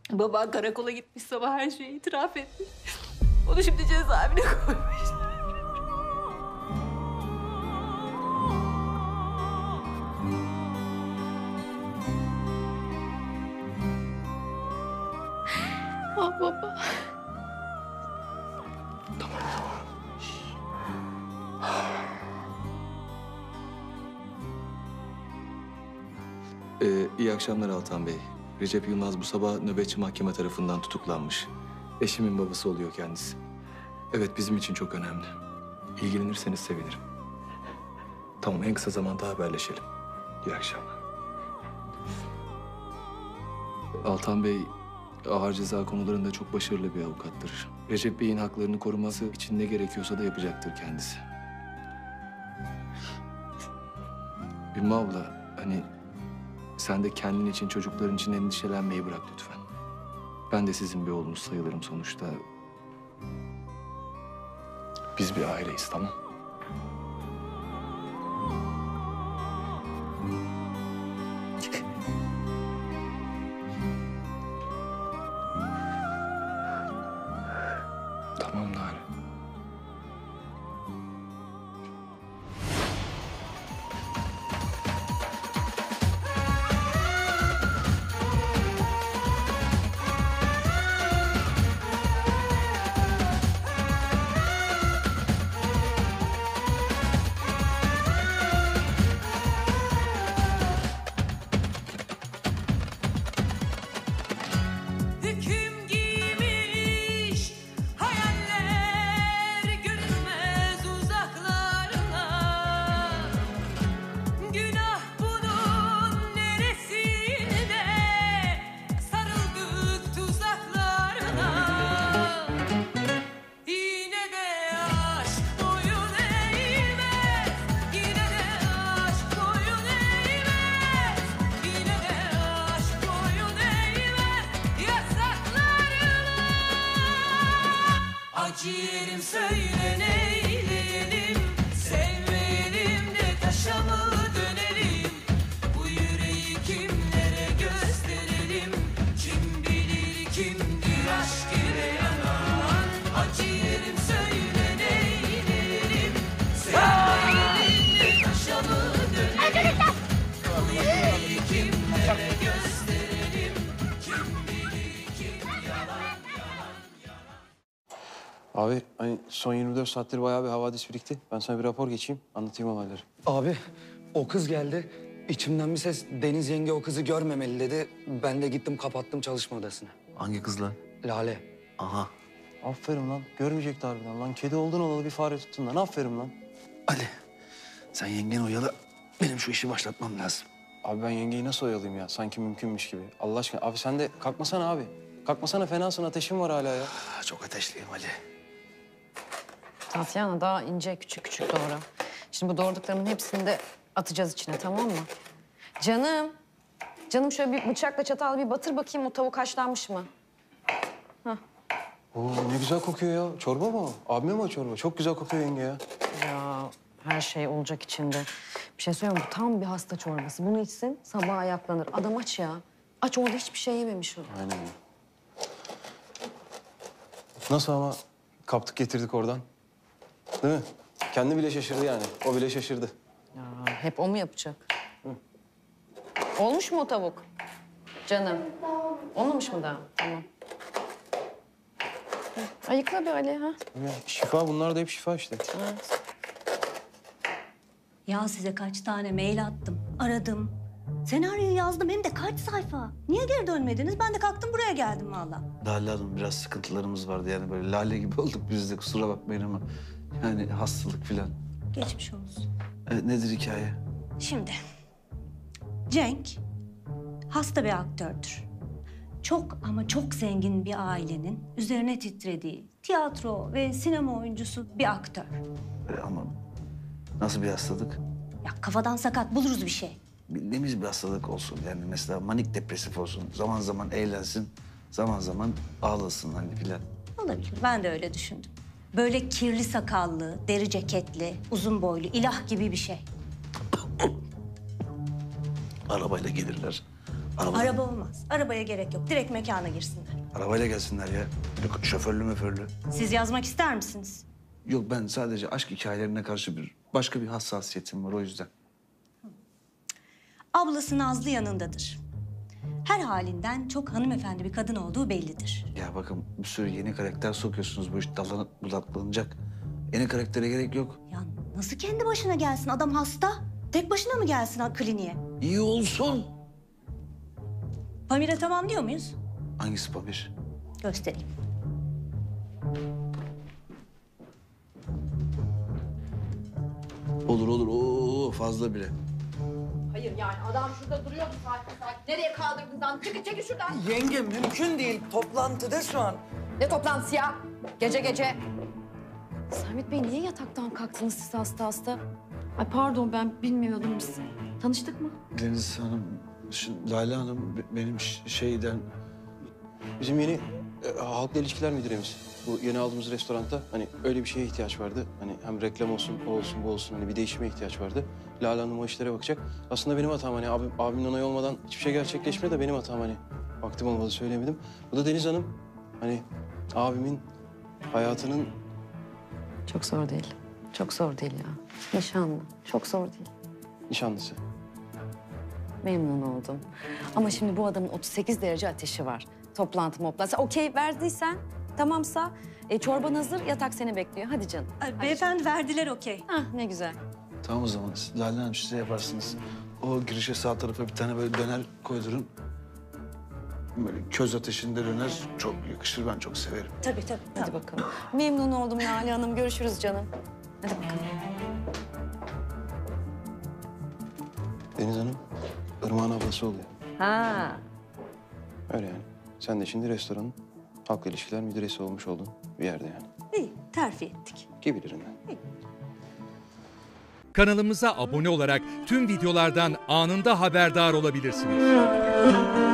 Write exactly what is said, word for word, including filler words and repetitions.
Baban karakola gitmiş, sabah her şeyi itiraf etmiş. Onu şimdi cezaevine koymuşlar. Ah baba. Tamam tamam. Ee, iyi akşamlar Altan Bey. Recep Yılmaz bu sabah nöbetçi mahkeme tarafından tutuklanmış. Eşimin babası oluyor kendisi. Evet, bizim için çok önemli. İlgilenirseniz sevinirim. Tamam, en kısa zamanda haberleşelim. İyi akşamlar. Altan Bey ağır ceza konularında çok başarılı bir avukattır. Recep Bey'in haklarını koruması için ne gerekiyorsa da yapacaktır kendisi. Ümmü abla, hani sen de kendin için, çocukların için endişelenmeyi bırak lütfen. Ben de sizin bir oğlunuz sayılırım sonuçta. Biz bir aileyiz, tamam? Tamam Nare. Ciğerim söyle neyleyelim, sevmeyelim de taşa mı dönelim? Bu yüreği kimlere gösterelim? Kim bilir kimdir aşk ile yanan? Ciğerim söyle neyleyelim, sevmeyelim de taşa mı dönelim? Bu yüreği kimlere gösterelim? Kim bilir kim yalan? Abi hani son yirmi dört saattir bayağı bir havadis birikti. Ben sana bir rapor geçeyim, anlatayım olayları. Abi o kız geldi. İçimden bir ses Deniz yenge o kızı görmemeli dedi. Ben de gittim kapattım çalışma odasını. Hangi kız lan? Lale. Aha. Aferin lan, görmeyecekti harbiden lan. Kedi oldun olalı bir fare tuttun lan, aferin lan. Ali, sen yengen oyalı. Benim şu işi başlatmam lazım. Abi ben yengeyi nasıl oyalayayım ya? Sanki mümkünmüş gibi. Allah aşkına. Abi sen de kalkmasana abi. Kalkmasana, fenasın, ateşin var hala ya. Ah, çok ateşliyim Ali. Tatyana daha ince küçük küçük doğra. Şimdi bu doğradıklarımın hepsini de atacağız içine, tamam mı? Canım. Canım şöyle bir bıçakla çatal bir batır bakayım o tavuk haşlanmış mı? Oo, ne güzel kokuyor ya. Çorba mı o? Abime mi o çorba? Çok güzel kokuyor yenge ya. Ya her şey olacak içinde. Bir şey söyleyeyim mi? Bu tam bir hasta çorbası. Bunu içsin sabah ayaklanır. Adam aç ya. Aç, orada hiçbir şey yememiş o. Aynen öyle. Nasıl ama kaptık getirdik oradan. Değil mi? Kendi bile şaşırdı yani. O bile şaşırdı. Ya hep o mu yapacak? Hı. Olmuş mu o tavuk? Canım. Olmamış mı daha? Tamam. Hı. Ayıkla bir Ali ha. Ya, şifa, bunlar da hep şifa işte. Evet. Ya size kaç tane mail attım, aradım. Senaryoyu yazdım hem de kaç sayfa. Niye geri dönmediniz? Ben de kalktım buraya geldim vallahi. Lale Hanım, biraz sıkıntılarımız vardı. Yani böyle lale gibi olduk biz de, kusura bakmayın ama. Yani hastalık falan. Geçmiş olsun. E, nedir hikaye? Şimdi Cenk hasta bir aktördür. Çok ama çok zengin bir ailenin üzerine titrediği tiyatro ve sinema oyuncusu bir aktör. E, ama nasıl bir hastalık? Ya kafadan sakat, buluruz bir şey. Bildiğimiz bir hastalık olsun. Yani mesela manik depresif olsun. Zaman zaman eğlensin, zaman zaman ağlasın hani filan. Olabilir, ben de öyle düşündüm. Böyle kirli sakallı, deri ceketli, uzun boylu, ilah gibi bir şey. Arabayla gelirler. Araba, Araba olmaz. Arabaya gerek yok. Direkt mekana girsinler. arabayla gelsinler ya. Yok, şoförlü möförlü. Siz yazmak ister misiniz? Yok, ben sadece aşk hikayelerine karşı bir başka bir hassasiyetim var, o yüzden. Ablası Nazlı yanındadır. Her halinden çok hanımefendi bir kadın olduğu bellidir. Ya bakın, bir sürü yeni karakter sokuyorsunuz, bu iş dallanıp budaklanacak. Yeni karaktere gerek yok. Ya nasıl kendi başına gelsin? Adam hasta. Tek başına mı gelsin ha- kliniğe? İyi olsun. Pamir'e tamamlıyor muyuz? Hangisi Pamir? Göstereyim. Olur olur, oo fazla bile. Hayır yani adam şurada duruyordu sakin sakin. Nereye kaldırdın lan? Çekil çekil şuradan. Yenge mümkün değil. Toplantıda şu an. Ne toplantısı ya? Gece gece. Sermet Bey niye yataktan kalktınız siz hasta hasta? Ay pardon ben bilmiyordum biz. Tanıştık mı? Deniz Hanım, şu Lale Hanım be- benim ş- şeyden... Bizim yeni e, halkla ilişkiler müdüremiz. Bu yeni aldığımız restoranda hani öyle bir şeye ihtiyaç vardı. Hani hem reklam olsun, o olsun, bu olsun. Hani bir değişime ihtiyaç vardı. Lale Hanım o işlere bakacak. Aslında benim hatam hani abim, abimin onayı olmadan hiçbir şey gerçekleşmedi de benim hatam hani. Vaktim olmadı söyleyemedim. Bu da Deniz Hanım. Hani abimin hayatının... Çok zor değil. Çok zor değil ya. Nişanlı. Çok zor değil. nişanlısı. Memnun oldum. Ama şimdi bu adamın otuz sekiz derece ateşi var. Toplantı moplantı. Okey verdiysen, tamamsa e, çorban hazır, yatak seni bekliyor. Hadi canım. Ay, beyefendi verdiler okey. Hah ne güzel. Tamam o zaman, Lale Hanım size yaparsınız. O girişe sağ tarafa bir tane böyle döner koydurun. Böyle köz ateşinde döner çok yakışır, ben çok severim. Tabii tabii. Hadi Tamam. bakalım. Memnun oldum Lale Hanım. Görüşürüz canım. Hadi bakalım. Deniz Hanım, Irmak'ın ablası oluyor. Ha. Öyle yani. Sen de şimdi restoranın halkla ilişkiler müdüresi olmuş oldun bir yerde yani. İyi, terfi ettik. Gibilerinden. Kanalımıza abone olarak tüm videolardan anında haberdar olabilirsiniz.